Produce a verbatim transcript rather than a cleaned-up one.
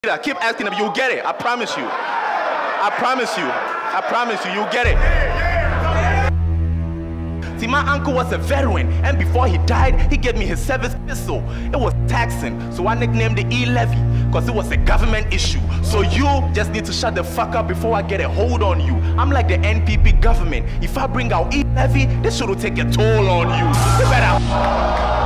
Keep asking him, you'll get it. I promise you. I promise you. I promise you, you'll get it. See, my uncle was a veteran, and before he died, he gave me his service pistol. It was taxing, so I nicknamed it E-Levy, because it was a government issue. So you just need to shut the fuck up before I get a hold on you. I'm like the N P P government. If I bring out E-Levy, this shit will take a toll on you. You better...